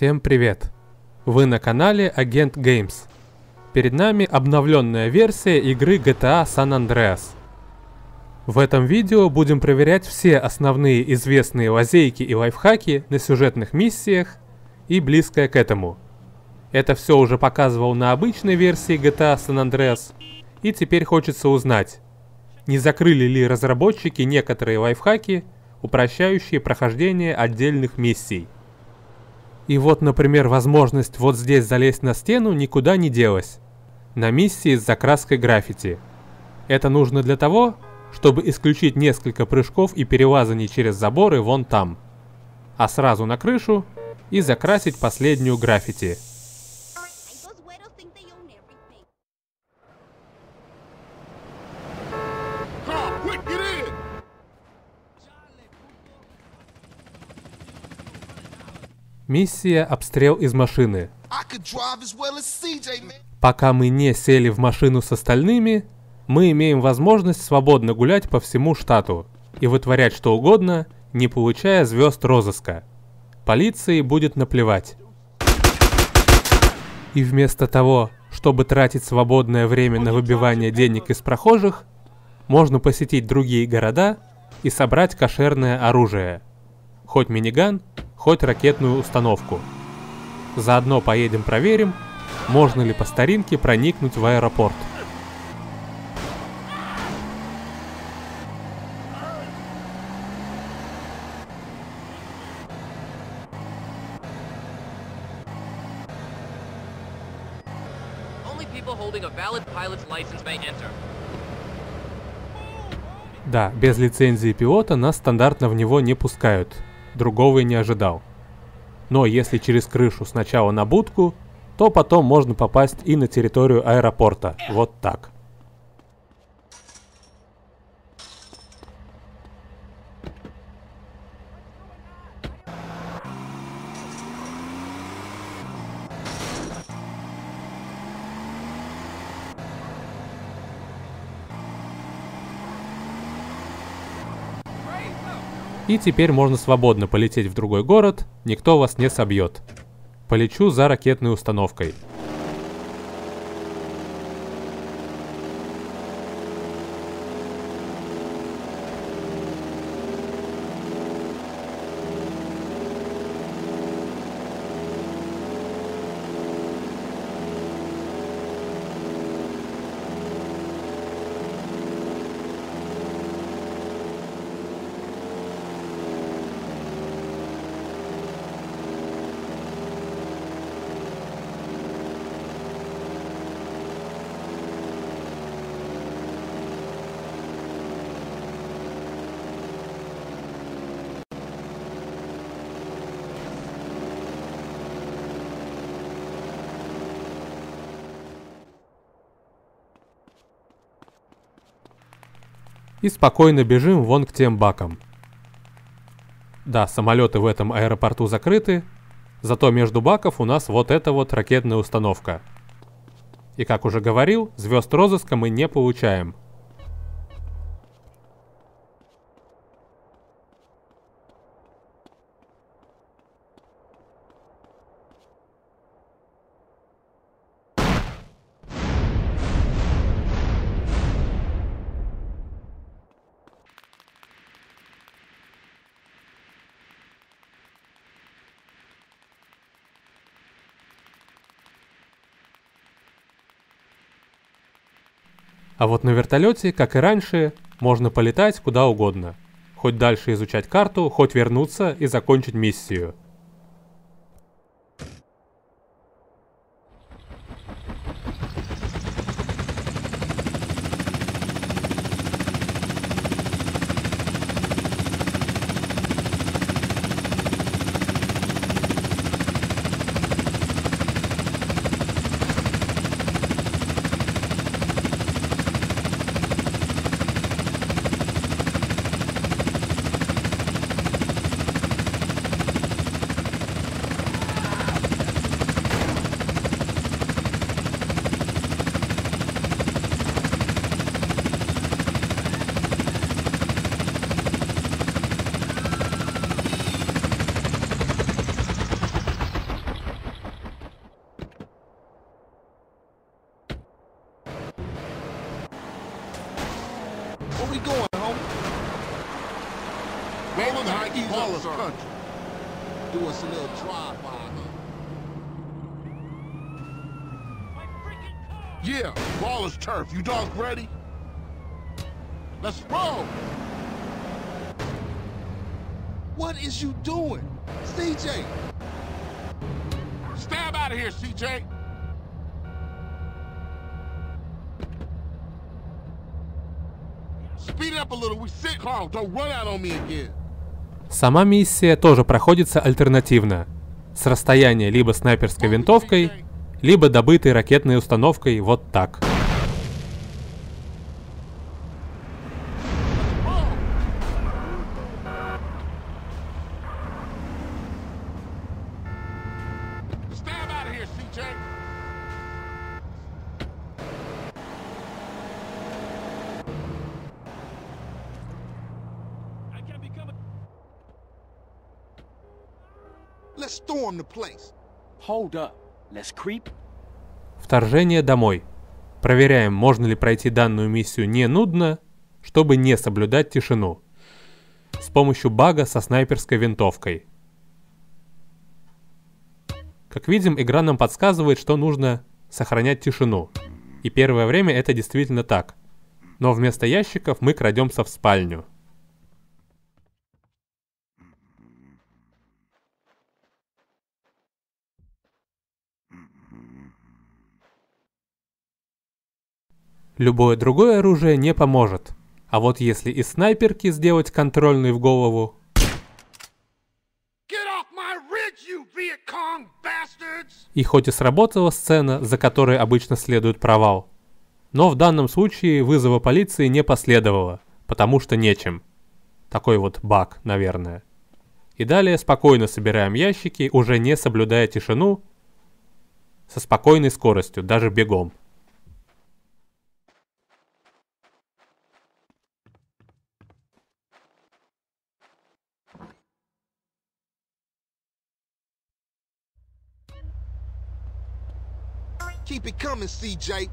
Всем привет! Вы на канале Agent Games. Перед нами обновленная версия игры GTA San Andreas. В этом видео будем проверять все основные известные лазейки и лайфхаки на сюжетных миссиях и близкое к этому. Это все уже показывал на обычной версии GTA San Andreas, и теперь хочется узнать, не закрыли ли разработчики некоторые лайфхаки, упрощающие прохождение отдельных миссий. И вот, например, возможность вот здесь залезть на стену никуда не делась. На миссии с закраской граффити. Это нужно для того, чтобы исключить несколько прыжков и перелазаний через заборы вон там. А сразу на крышу и закрасить последнюю граффити. Миссия «Обстрел из машины». Пока мы не сели в машину с остальными, мы имеем возможность свободно гулять по всему штату и вытворять что угодно, не получая звезд розыска. Полиции будет наплевать. И вместо того, чтобы тратить свободное время на выбивание денег из прохожих, можно посетить другие города и собрать кошерное оружие. Хоть миниган, хоть ракетную установку. Заодно поедем проверим, можно ли по старинке проникнуть в аэропорт. Да, без лицензии пилота нас стандартно в него не пускают. Другого и не ожидал. Но если через крышу сначала на будку, то потом можно попасть и на территорию аэропорта. Вот так. И теперь можно свободно полететь в другой город, никто вас не собьет. Полечу за ракетной установкой. И спокойно бежим вон к тем бакам. Да, самолеты в этом аэропорту закрыты, зато между баков у нас вот эта вот ракетная установка. И как уже говорил, звезд розыска мы не получаем. А вот на вертолете, как и раньше, можно полетать куда угодно. Хоть дальше изучать карту, хоть вернуться и закончить миссию. Where we going, homie? Roll on the Nike Wallace country. Do us a little drive-by, huh? Yeah, Wallace turf. You dogs ready? Let's roll. What is you doing? CJ! Stab out of here, CJ! Speed it up a little. We sit. Carl, don't run out on me again. Сама миссия тоже проходится альтернативно, с расстояния либо снайперской винтовкой, либо добытой ракетной установкой вот так. Let's storm the place. Hold up. Let's creep. Вторжение домой. Проверяем, можно ли пройти данную миссию не нудно, чтобы не соблюдать тишину. С помощью бага со снайперской винтовкой. Как видим, игра нам подсказывает, что нужно сохранять тишину. И первое время это действительно так. Но вместо ящиков мы крадемся в спальню. Любое другое оружие не поможет. А вот если из снайперки сделать контрольный в голову... И хоть и сработала сцена, за которой обычно следует провал, но в данном случае вызова полиции не последовало, потому что нечем. Такой вот баг, наверное. И далее спокойно собираем ящики, уже не соблюдая тишину, со спокойной скоростью, даже бегом. Keep it coming, CJ.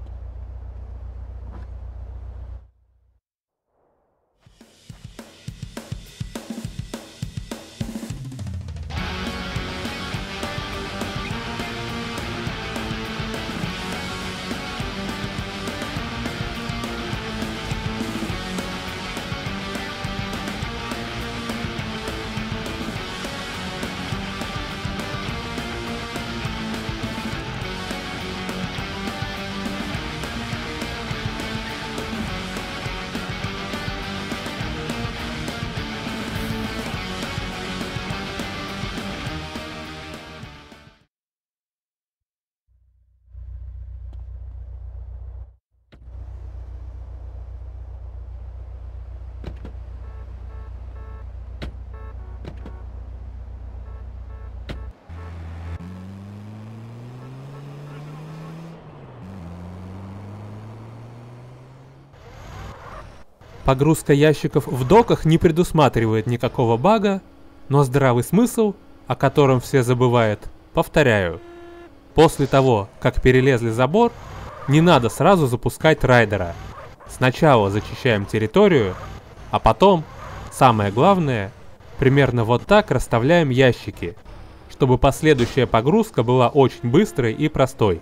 Погрузка ящиков в доках не предусматривает никакого бага, но здравый смысл, о котором все забывают, повторяю. После того, как перелезли забор, не надо сразу запускать райдера. Сначала зачищаем территорию, а потом, самое главное, примерно вот так расставляем ящики, чтобы последующая погрузка была очень быстрой и простой.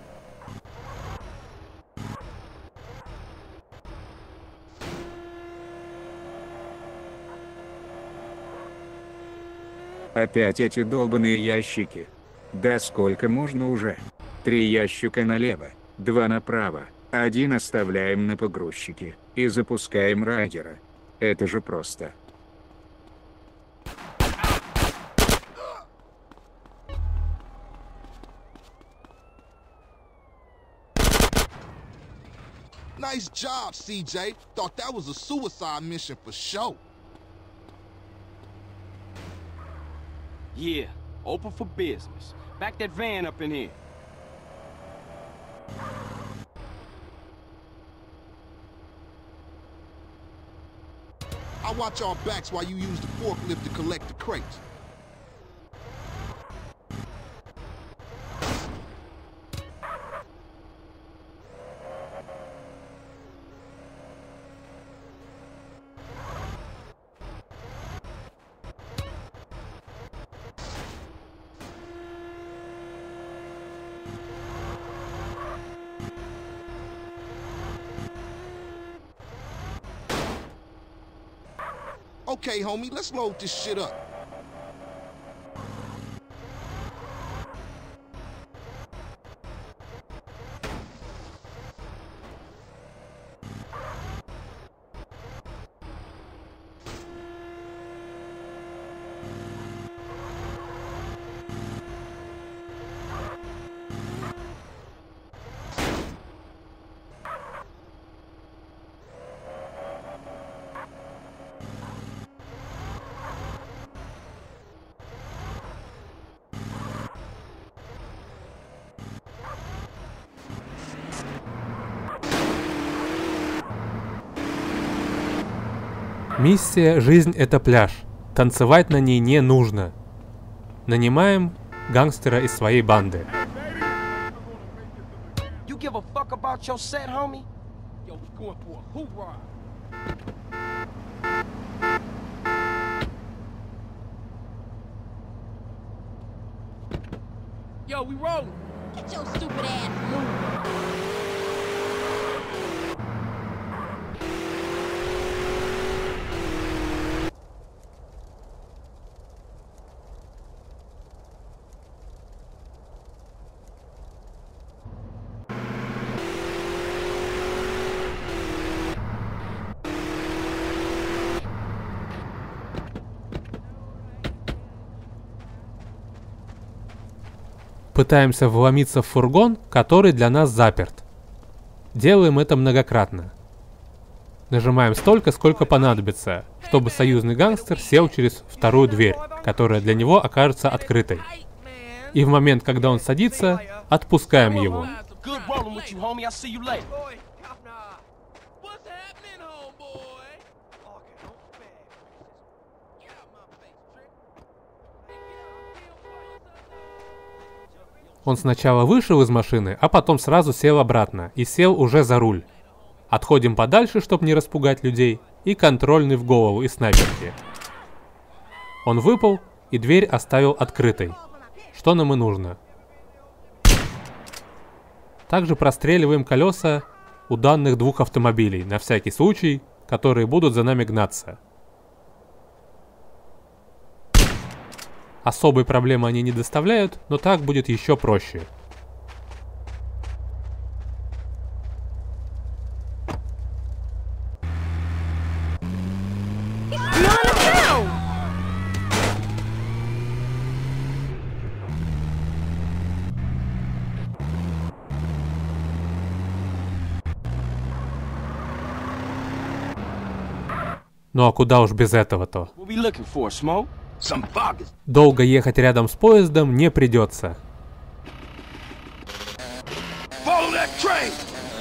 Опять эти долбаные ящики. Да сколько можно уже? 3 ящика налево, 2 направо, 1 оставляем на погрузчике и запускаем райдера. Это же просто. Nice job, CJ. Thought that was a suicide mission for sure. Yeah, open for business. Back that van up in here. I'll watch our backs while you use the forklift to collect the crates. Okay, homie, let's load this shit up. Миссия «Жизнь — это пляж». Танцевать на ней не нужно. Нанимаем гангстера из своей банды. You give a fuck about your set, homie? Yo, we going for a hoorah. Yo, we rolling. Get your stupid ass moving. Пытаемся вломиться в фургон, который для нас заперт. Делаем это многократно. Нажимаем столько, сколько понадобится, чтобы союзный гангстер сел через вторую дверь, которая для него окажется открытой. И в момент, когда он садится, отпускаем его. Good rolling with you, homie. I'll see you later. What's happening, homeboy? Okay, don't bad. Get out my face, trick. Он сначала вышел из машины, а потом сразу сел обратно и сел уже за руль. Отходим подальше, чтобы не распугать людей, и контрольный в голову из снайперки. Он выпал и дверь оставил открытой, что нам и нужно. Также простреливаем колеса у данных двух автомобилей, на всякий случай, которые будут за нами гнаться. Особой проблемы они не доставляют, но так будет еще проще. Ну а куда уж без этого-то? What we looking for, Smoke? Some buggers. Долго ехать рядом с поездом не придется. Follow that train.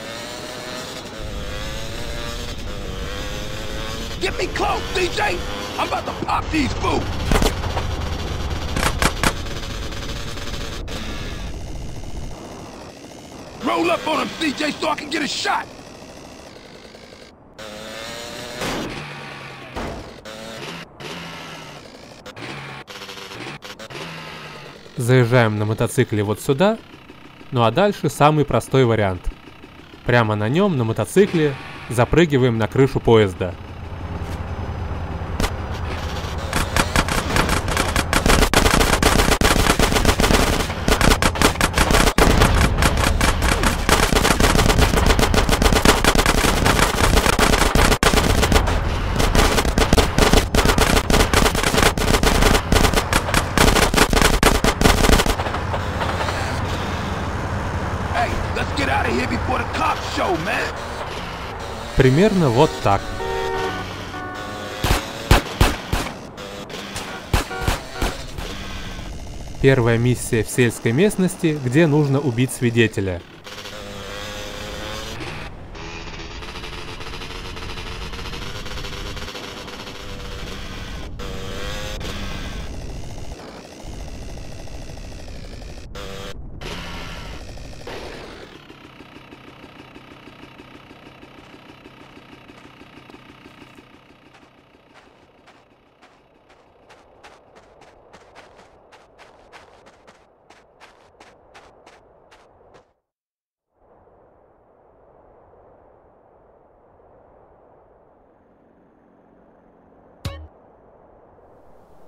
Get me close, DJ. I'm about to pop these fools. Roll up on him, CJ, so I can get a shot. Заезжаем на мотоцикле вот сюда, ну а дальше самый простой вариант. Прямо на нем, на мотоцикле, запрыгиваем на крышу поезда. Примерно вот так. Первая миссия в сельской местности, где нужно убить свидетеля.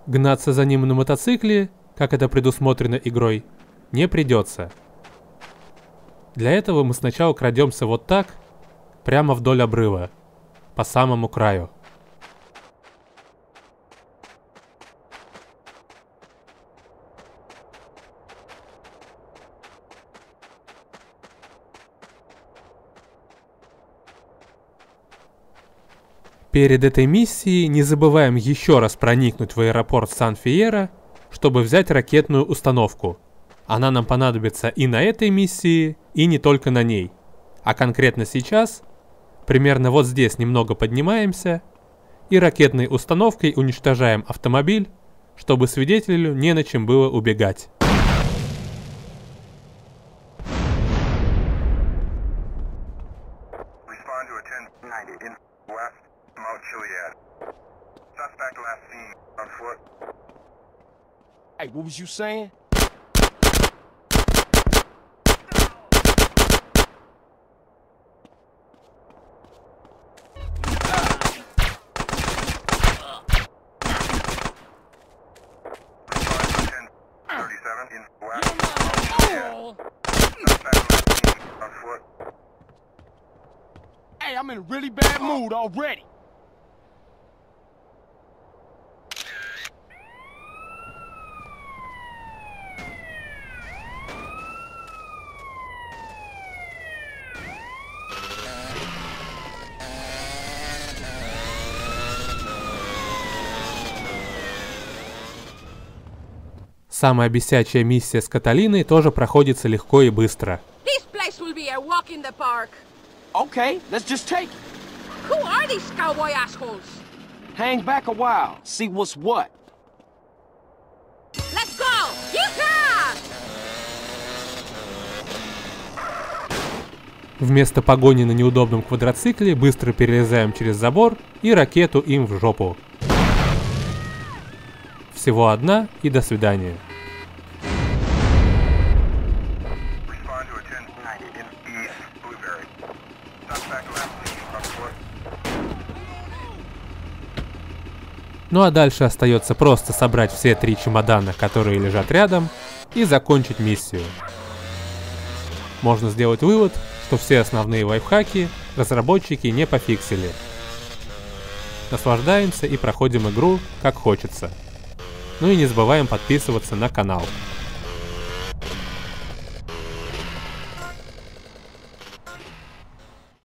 Гнаться за ним на мотоцикле, как это предусмотрено игрой, не придется. Для этого мы сначала крадемся вот так, прямо вдоль обрыва, по самому краю. Перед этой миссией не забываем еще раз проникнуть в аэропорт Сан-Фьерро, чтобы взять ракетную установку. Она нам понадобится и на этой миссии, и не только на ней. А конкретно сейчас, примерно вот здесь немного поднимаемся, и ракетной установкой уничтожаем автомобиль, чтобы свидетелю не на чем было убегать. Hey, what was you saying? Hey, I'm in a really bad mood already. Самая бесячая миссия с Каталиной тоже проходится легко и быстро. This place will be a walk in the park. Okay, let's just take it. Who are these cowboy assholes? Hang back a while, see what's what. Let's go! Yeehaw! Вместо погони на неудобном квадроцикле быстро перелезаем через забор и ракету им в жопу. Всего одна и до свидания. Ну а дальше остается просто собрать все 3 чемодана, которые лежат рядом, и закончить миссию. Можно сделать вывод, что все основные лайфхаки разработчики не пофиксили. Наслаждаемся и проходим игру как хочется. Ну и не забываем подписываться на канал.